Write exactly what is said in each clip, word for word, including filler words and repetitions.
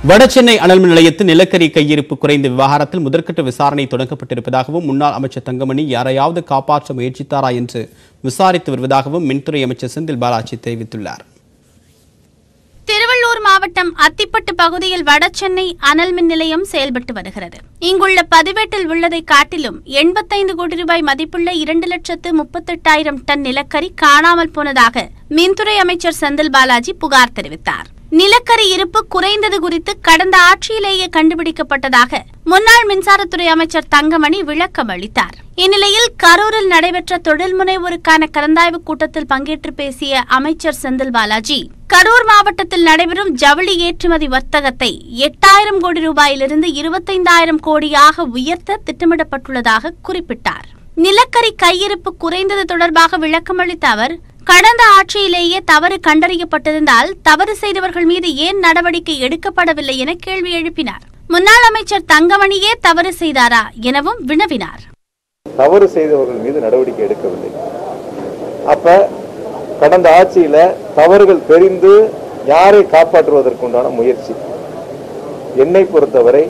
வடசென்னை அனல்மின் நிலையத்தில் நிலக்கரி கையிருப்பு குறைந்த விவகாரத்தில் முதற்கட்ட விசாரணை தொடங்கப்பட்டிருப்பதாகவும் முன்னாள் அமைச்சர் தங்கமணி யாரையாவது காப்பாற்ற முயற்சித்தாரா என்று விசாரித்து வருவதாகவும் மின்துறை அமைச்சர் செந்தில் பாலாஜி தெரிவித்துள்ளார். திருவள்ளூர் மாவட்டம் அத்திப்பட்டு பகுதியில் வடசென்னை அனல் மின் நிலையம் செயல்பட்டு வருகிறது. இங்குள்ள பதிவேட்டில் உள்ளதை காட்டிலும் எண்பத்தைந்து கோடி ரூபாய் மதிப்புள்ள இரண்டு லட்சத்து முப்பத்தெட்டாயிரம் டன் நிலக்கரி காணாமல் போனதாக மின்துறை அமைச்சர் செந்தில் பாலாஜி புகார் தெரிவித்தார். நிலக்கரி இருப்பு குறைந்தது குறித்து கடந்த ஆட்சியிலேயே கண்டுபிடிக்கப்பட்டதாக முன்னாள் மின்சாரத்துறை அமைச்சர் தங்கமணி விளக்கம் அளித்தார். இந்நிலையில் கரூரில் நடைபெற்ற தொழில் முனைவோருக்கான கலந்தாய்வு கூட்டத்தில் பங்கேற்று பேசிய அமைச்சர் செந்தில் பாலாஜி, கரூர் மாவட்டத்தில் நடைபெறும் ஜவுளி ஏற்றுமதி வர்த்தகத்தை எட்டாயிரம் கோடி ரூபாயிலிருந்து இருபத்தைந்தாயிரம் கோடியாக உயர்த்த திட்டமிடப்பட்டுள்ளதாக குறிப்பிட்டார். நிலக்கரி கையிருப்பு குறைந்தது தொடர்பாக விளக்கமளித்த அவர், கடந்த ஆட்சியிலேயே தவறு கண்டறியப்பட்டிருந்தால் தவறு செய்தவர்கள் மீது ஏன் நடவடிக்கை எடுக்கப்படவில்லை என கேள்வி எழுப்பினார். முன்னாள் அமைச்சர் தங்கமணியே தவறு செய்தாரா எனவும் வினவினார். தவறு செய்தவர்கள் மீது நடவடிக்கை எடுக்கவில்லை. அப்ப கடந்த ஆட்சியில தவறுகள் தெரிந்து யாரை காப்பாற்றுவதற்குண்டான முயற்சி. என்னை பொறுத்தவரை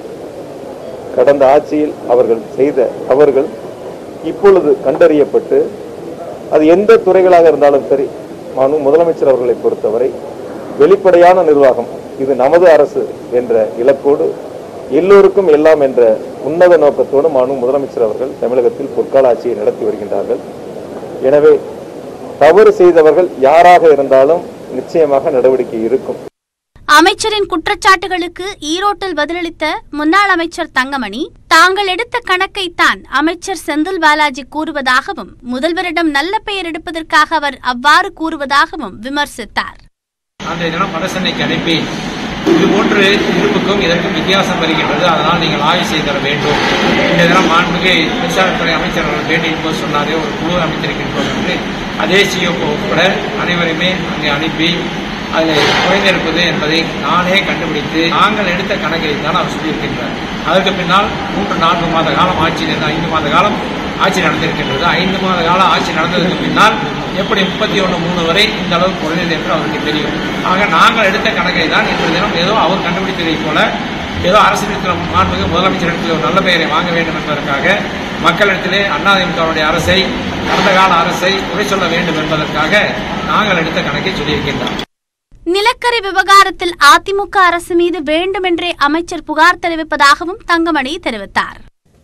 கடந்த ஆட்சியில் அவர்கள் செய்த தவறுகள் இப்பொழுது கண்டறியப்பட்டு, அது எந்த துறைகளாக இருந்தாலும் சரி, முதலமைச்சர் அவர்களை பொறுத்தவரை வெளிப்படையான நிர்வாகம், இது நமது அரசு என்ற இலக்கோடு எல்லோருக்கும் எல்லாம் என்ற உன்னத நோக்கத்தோடு மாண்பு முதலமைச்சர் அவர்கள் தமிழகத்தில் பொற்கால ஆட்சியை நடத்தி வருகின்றார்கள். எனவே தவறு செய்தவர்கள் யாராக இருந்தாலும் நிச்சயமாக நடவடிக்கை இருக்கும். அமைச்சரின் குற்றச்சாட்டுகளுக்கு ஈரோட்டில் பதிலளித்த முன்னாள் அமைச்சர் தங்கமணி, தாங்கள் எடுத்த கணக்கைத்தான் அமைச்சர் செந்தில் பாலாஜி கூறுவதாகவும் முதல்வரிடம் நல்ல பெயர் எடுப்பதற்காக அவர் அவ்வாறு கூறுவதாகவும் விமர்சித்தார். அன்றைய தினம் வடசென்னைக்கு அனுப்பி இதுபோன்று இருப்புக்கும் இதற்கும் வித்தியாசம் வருகின்றது, அதனால் நீங்கள் ஆய்வு செய்து தர வேண்டும். இந்த தினம் மாண்புமிகு மின்சாரத்துறை அமைச்சர் அவர்கள் பேட்டியின் போது சொன்னாரே, ஒரு குழு அமைத்திருக்கின்றோம் என்று. அதே சிஓ உட்பட அனைவருமே அங்கே அனுப்பி அதில் குறைந்திருப்பது என்பதை நானே கண்டுபிடித்து நாங்கள் எடுத்த கணக்கை தான் அவர் சொல்லியிருக்கின்றார். அதற்கு பின்னால் மூன்று நான்கு மாத காலம் ஆட்சி ஐந்து மாத காலம் ஆட்சி நடந்திருக்கின்றது. ஐந்து மாத காலம் ஆட்சி நடந்ததற்கு பின்னால் எப்படி முப்பத்தி ஒன்று மூணு வரை இந்த அளவு குறைந்தது என்று அவருக்கு தெரியும். ஆக நாங்கள் எடுத்த கணக்கை தான் இன்று தினம் ஏதோ அவர் கண்டுபிடித்ததை போல ஏதோ அரசியல் மாண்புமிகு முதலமைச்சரிடத்தில் ஒரு நல்ல பெயரை வாங்க வேண்டும் என்பதற்காக மக்களிடத்திலே அதிமுகவுடைய அரசை, கடந்த கால அரசை குறை சொல்ல வேண்டும் என்பதற்காக நாங்கள் எடுத்த கணக்கை சொல்லியிருக்கின்றோம். நிலக்கரி விவகாரத்தில் அதிமுக அரசு மீது வேண்டுமென்றே அமைச்சர் புகார் தெரிவிப்பதாகவும் தங்கமணி தெரிவித்தார்.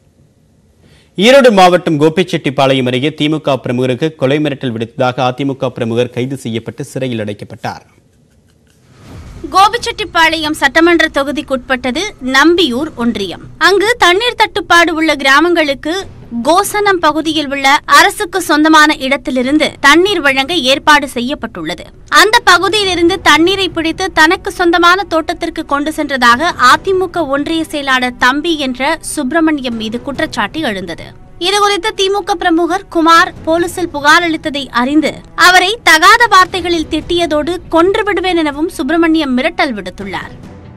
ஈரோடு மாவட்டம் கோபிச்செட்டிப்பாளையம் அருகே திமுக பிரமுகருக்கு கொலை மிரட்டல் விடுத்ததாக அதிமுக பிரமுகர் கைது செய்யப்பட்டு சிறையில் அடைக்கப்பட்டார். கோபிச்செட்டிப்பாளையம் சட்டமன்ற தொகுதிக்குட்பட்டது நம்பியூர் ஒன்றியம். அங்கு தண்ணீர் தட்டுப்பாடு உள்ள கிராமங்களுக்கு கோசனம் பகுதியில் உள்ள அரசுக்கு சொந்தமான இடத்திலிருந்து தண்ணீர் வழங்க ஏற்பாடு செய்யப்பட்டுள்ளது. அந்த பகுதியிலிருந்து தண்ணீரை பிடித்து தனக்கு சொந்தமான தோட்டத்திற்கு கொண்டு சென்றதாக அதிமுக ஒன்றிய செயலாளர் தம்பி என்ற சுப்பிரமணியம் மீது குற்றச்சாட்டு எழுந்தது. இதுகுறித்து திமுக பிரமுகர் குமார் போலீசில் புகார் அளித்ததை அறிந்து அவரை தகாத வார்த்தைகளில் திட்டியதோடு கொன்று விடுவேன் எனவும் சுப்பிரமணியம் மிரட்டல் விடுத்துள்ளார்.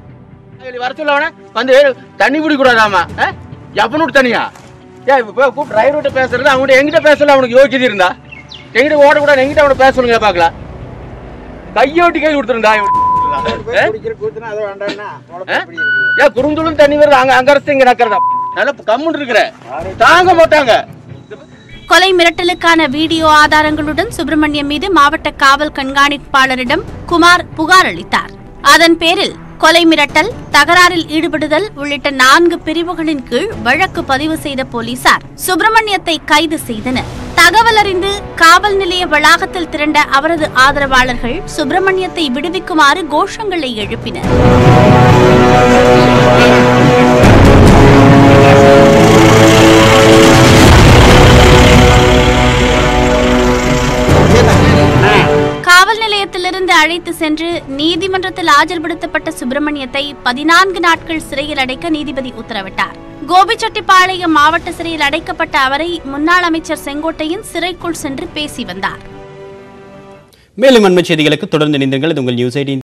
பேசுறது அவங்க எங்கிட்ட பேசல, அவனுக்கு யோகியது இருந்தா எங்கிட்ட ஓடக்கூடாது, எங்கிட்ட அவனை பேச சொல்லுங்க பாக்கலாம். கையோட்டி கை கொடுத்துருந்தா ஏன் குறுந்துளும் தண்ணி வருது, அங்க அங்க அரசு இங்க நடக்கிறதா நல்ல கம்முன்னு இருக்கிற தாங்க மாட்டாங்க. கொலை மிரட்டலுக்கான வீடியோ ஆதாரங்களுடன் சுப்பிரமணியம் மீது மாவட்ட காவல் கண்காணிப்பாளரிடம் குமார் புகார் அளித்தார். அதன் பேரில் கொலை மிரட்டல், தகராறில் ஈடுபடுதல் உள்ளிட்ட நான்கு பிரிவுகளின் கீழ் வழக்கு பதிவு செய்த போலீசார் சுப்பிரமணியத்தை கைது செய்தனர். தகவல் அறிந்து காவல் நிலைய வளாகத்தில் திரண்ட அவரது ஆதரவாளர்கள் சுப்பிரமணியத்தை விடுவிக்குமாறு கோஷங்களை எழுப்பினர். காவல் நிலையத்திலிருந்து அழைத்து சென்று நீதிமன்றத்தில் ஆஜர்படுத்தப்பட்ட சுப்பிரமணியத்தை பதினான்கு நாட்கள் சிறையில் அடைக்க நீதிபதி உத்தரவிட்டார். கோபிச்செட்டிப்பாளையம் மாவட்ட சிறையில் அடைக்கப்பட்ட அவரை முன்னாள் அமைச்சர் செங்கோட்டையன் சிறைக்குள் சென்று பேசி வந்தார். மேலும் அண்மைச் செய்திகளுக்கு தொடர்ந்து இணைந்திருங்கள். இது உங்கள் நியூஸ் எய்ட்டீன்.